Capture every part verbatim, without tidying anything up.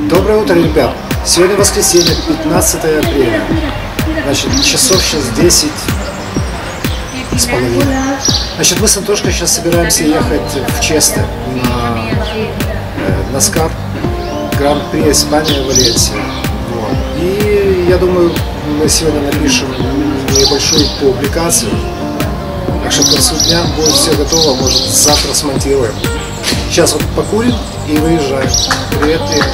Доброе утро, ребят! Сегодня воскресенье, пятнадцатое апреля. Значит, часов сейчас десять с половиной. Значит, мы с Антошкой сейчас собираемся ехать в Честе на э, NASCAR Гран-при Испания, Валенсия. Вот. И я думаю, мы сегодня напишем небольшую публикацию. Так что к концу дня будет все готово, может завтра смонтируем. Сейчас вот покурим и выезжаем. Привет, привет.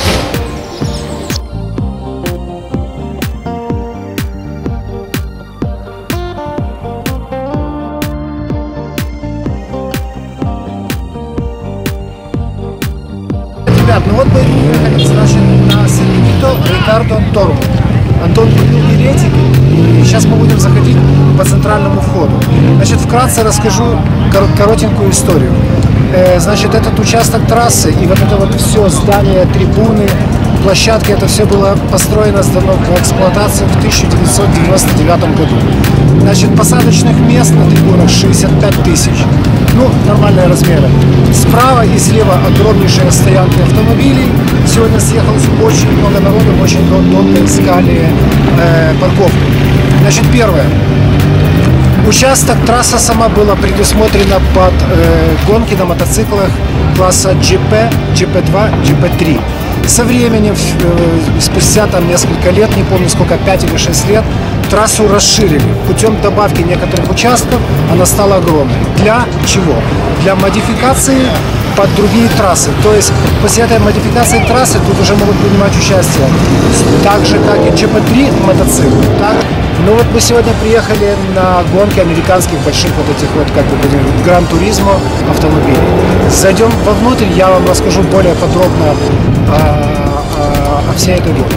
Ребят, ну вот мы ехали, значит, на Серенито Рикардо Тормо. Антон купил билетик, и сейчас мы будем заходить по центральному входу. Значит, вкратце расскажу коротенькую историю. Значит, этот участок трассы и вот это вот все здание, трибуны, площадки, это все было построено, сдано в эксплуатацию в тысяча девятьсот девяносто девятом году. Значит, посадочных мест на трибунах шестьдесят пять тысяч. Ну, нормальные размеры. Справа и слева огромнейшие стоянки автомобилей. Сегодня съехалось очень много народу, очень долго искали э, парковку. Значит, первое. Участок, трасса сама была предусмотрена под э, гонки на мотоциклах класса джи пи, джи пи два, джи пи три. Со временем, э, спустя там несколько лет, не помню сколько, пять или шесть лет, трассу расширили. Путем добавки некоторых участков она стала огромной. Для чего? Для модификации под другие трассы. То есть после этой модификации трассы тут уже могут принимать участие так же, как и джи пи три мотоциклы. Так? Ну вот мы сегодня приехали на гонки американских больших вот этих вот, как бы, гран-туризмо автомобилей. Зайдем вовнутрь, я вам расскажу более подробно о, о, о всей этой гонке.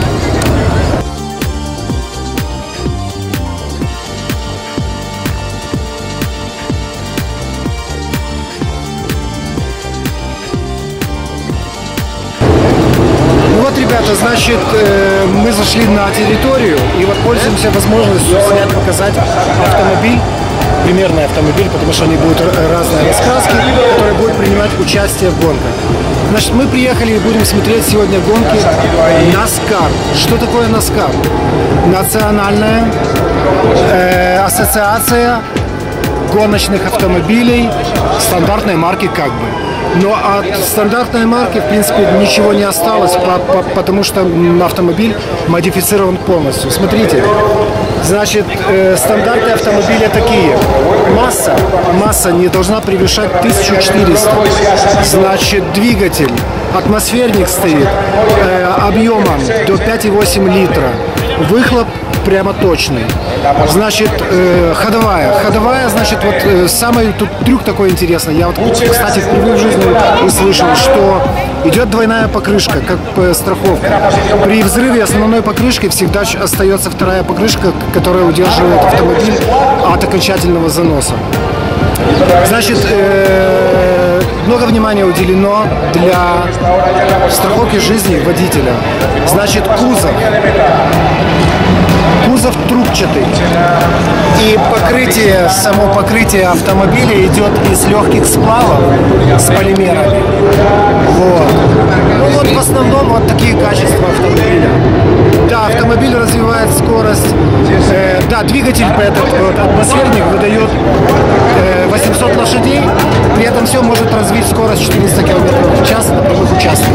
Ребята, значит, э, мы зашли на территорию и вот пользуемся возможностью снять, показать автомобиль, примерный автомобиль, потому что они будут разные раскраски, которые будут принимать участие в гонках. Значит, мы приехали и будем смотреть сегодня гонки NASCAR. Что такое NASCAR? Национальная э, ассоциация гоночных автомобилей стандартной марки как бы. Но от стандартной марки, в принципе, ничего не осталось, потому что автомобиль модифицирован полностью. Смотрите, значит, э, стандартные автомобили такие. Масса, масса не должна превышать тысячу четыреста. Значит, двигатель, атмосферник стоит э, объемом до пяти и восьми литра. Выхлоп прямо точный. Значит, э, ходовая. Ходовая, значит, вот э, самый тут трюк такой интересный. Я вот, кстати, впервые в жизни услышал, что идет двойная покрышка, как э, страховка. При взрыве основной покрышки всегда остается вторая покрышка, которая удерживает автомобиль от окончательного заноса. Значит, э, много внимания уделено для страховки жизни водителя. Значит, кузов. Кузов трубчатый. И покрытие, само покрытие автомобиля идет из легких сплавов с полимерами. Вот. Ну вот в основном вот такие качества автомобиля. Да, автомобиль развивает скорость. Э, да, двигатель по этот вот, атмосферник выдает э, восемьсот лошадей. При этом все может развить скорость четыреста километров в час на прямых участках.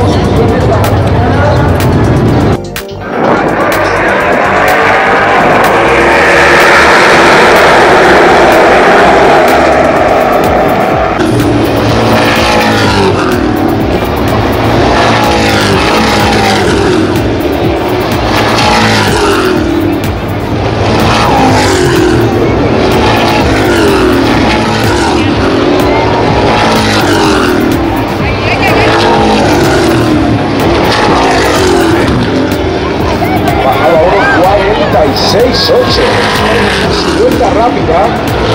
seis ocho, vuelta rápida.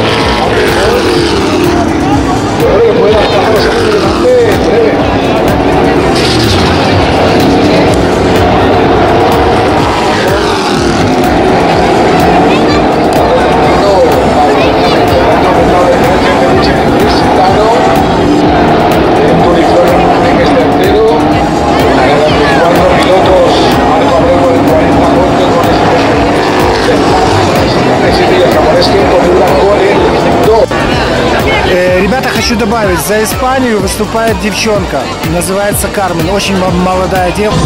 Yo creo que puede alcanzar los años delante en breve. Tony Flores en este tercero, Ребята, хочу добавить, за Испанию выступает девчонка, называется Кармен, очень молодая девушка.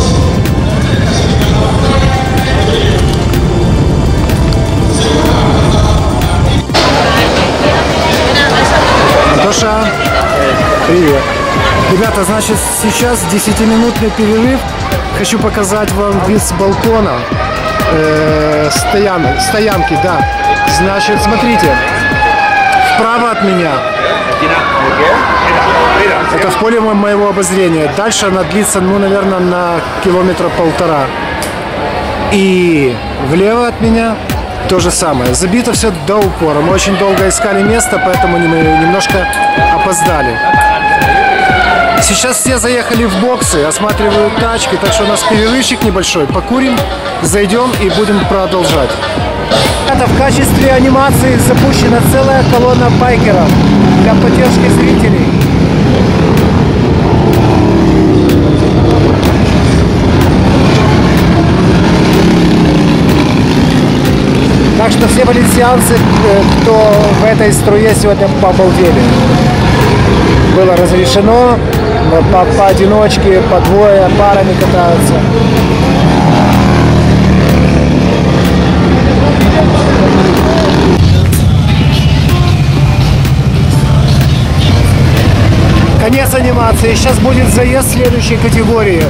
Тоша, привет. Ребята, значит, сейчас десятиминутный перерыв. Хочу показать вам вид с балкона. Э, стоян, стоянки, да. Значит, смотрите. Вправо от меня. Это в поле моего обозрения. Дальше она длится, ну, наверное, на километра полтора. И влево от меня то же самое. Забито все до упора. Мы очень долго искали место, поэтому мы немножко опоздали. Сейчас все заехали в боксы, осматривают тачки, так что у нас перерывчик небольшой. Покурим, зайдем и будем продолжать. Это в качестве анимации запущена целая колонна байкеров для поддержки зрителей. Так что все валенсианцы, кто в этой струе сегодня побалдели. Было разрешено, по поодиночке, по двое, парами катаются. Конец анимации. Сейчас будет заезд следующей категории.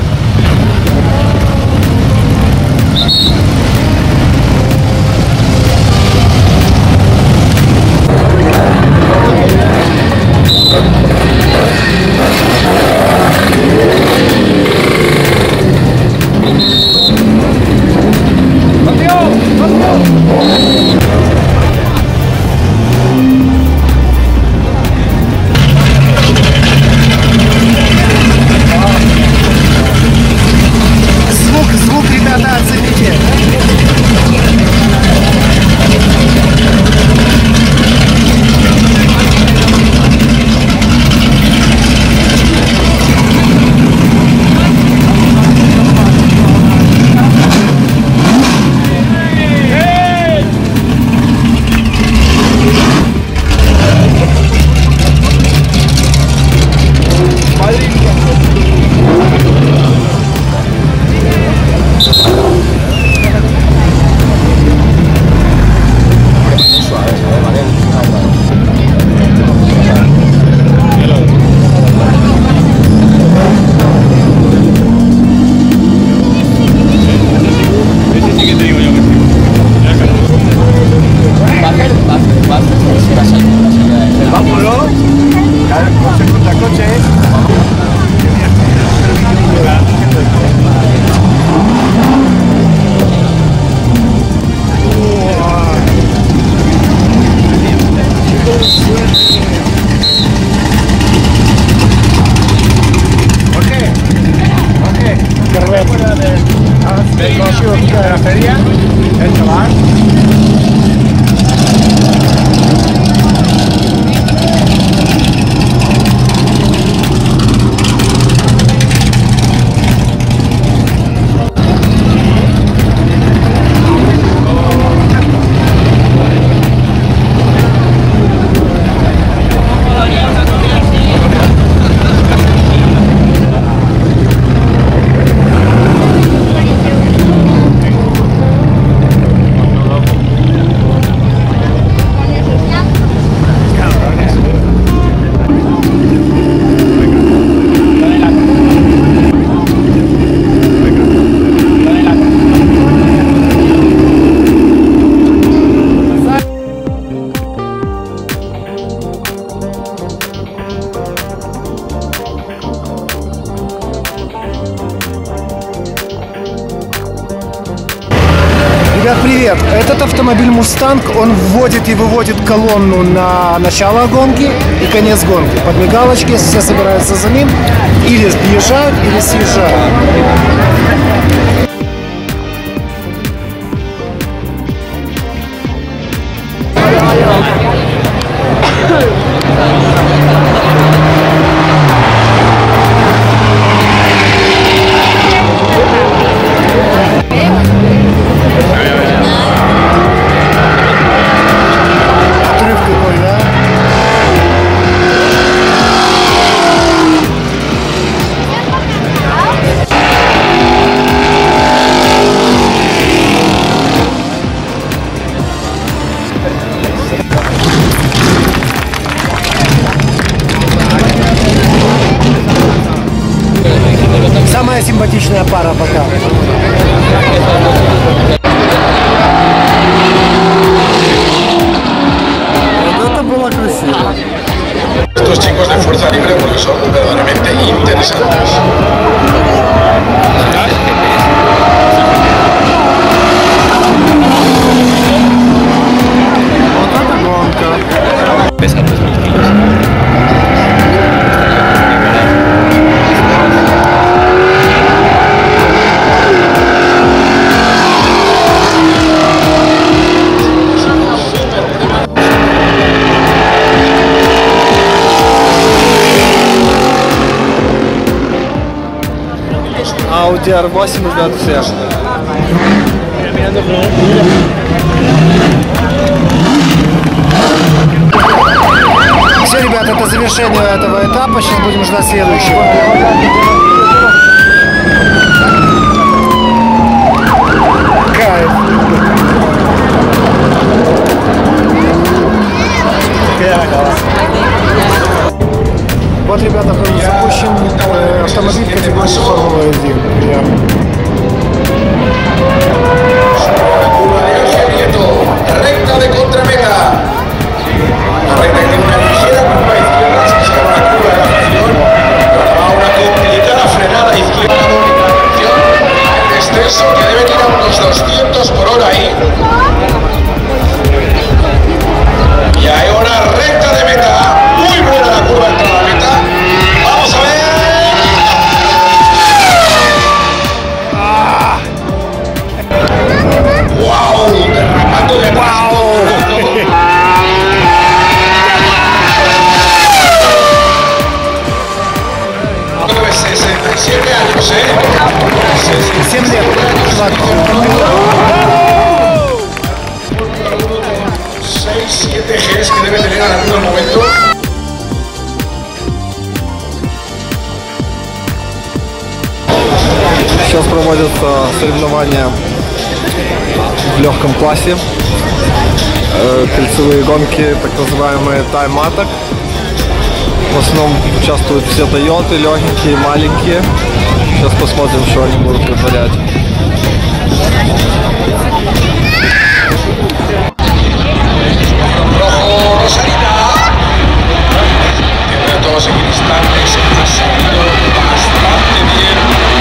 Ребят, привет! Этот автомобиль Mustang, он вводит и выводит колонну на начало гонки и конец гонки. Под мигалочки все собираются за ним, или въезжают, или съезжают. Отрыв какой, да? симпатичная пара пока. Вот это было красиво. Estos chicos de fuerza libre porque son verdaderamente interesantes. Вот это гонка. Pesa tres mil kilos. Audi ар восемь, ребят, все. Все, ребят, это завершение этого этапа. Сейчас будем ждать следующего. Кайф. Вот, ребята, был запущен э, автомобиль категории Формула один. Recta de contrameta. La recta que tiene una ligera curva izquierda, se llama la curva de la fricción. Ahora va una complicada frenada izquierda. El descenso que debe tirar unos doscientos por hora ahí. Y ahora recta de meta. Muy buena la curva entrada a la meta. Vamos a ver. ¡Wow! Derrapando de atrás. sesenta y siete años, ¿eh? семь лет. seis siete Gs que debe tener en algún momento. Сейчас проводятся соревнования в легком классе, э, кольцевые гонки, так называемые тайм-атак. В основном участвуют все Тойоты, легенькие, маленькие. Сейчас посмотрим, что они будут вытворять. Rojo Rosarina. Tiene todos equidistantes. Ha salido bastante bien.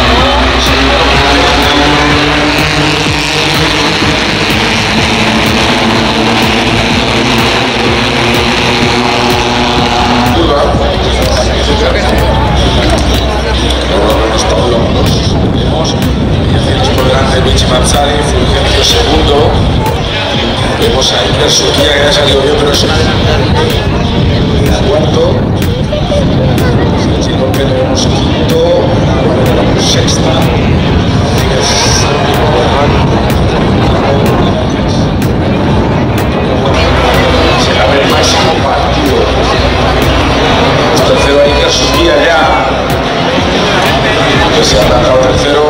Tenemos por delante Luigi Mazzari, Fulgencio segundo. Vemos a Iker Surquía que ha salido bien, pero es cuarto. Sergio López vemos quinto, sexta. Se abre el máximo partido. Tercero a Iker Surquía ya. Que se ha atajado tercero.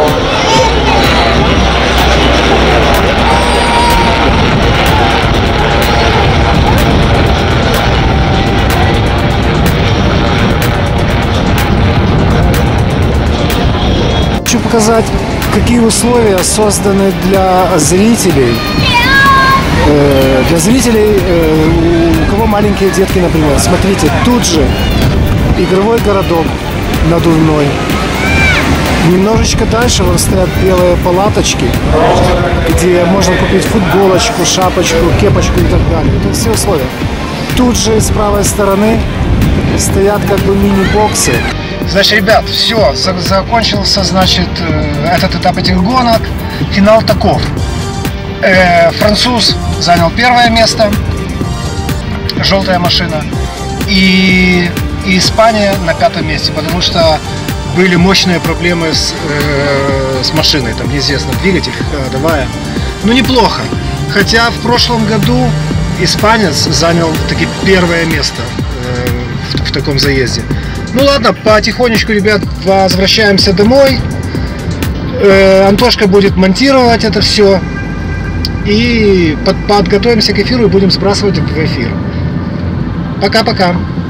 Хочу показать, какие условия созданы для зрителей. Э, для зрителей, э, у кого маленькие детки, например. Смотрите, тут же игровой городок надувной. Немножечко дальше вот стоят белые палаточки, где можно купить футболочку, шапочку, кепочку и так далее. Это все условия. Тут же с правой стороны стоят как бы мини-боксы. Значит, ребят, все, за закончился, значит, этот этап этих гонок. Финал таков. Э, француз занял первое место, желтая машина, и, и Испания на пятом месте, потому что были мощные проблемы с, э, с машиной, там неизвестно, двигатель ходовая. Ну, неплохо. Хотя в прошлом году испанец занял таки первое место э, в, в таком заезде. Ну ладно, потихонечку, ребят, возвращаемся домой. Э, Антошка будет монтировать это все. И под, подготовимся к эфиру и будем сбрасывать в эфир. Пока-пока.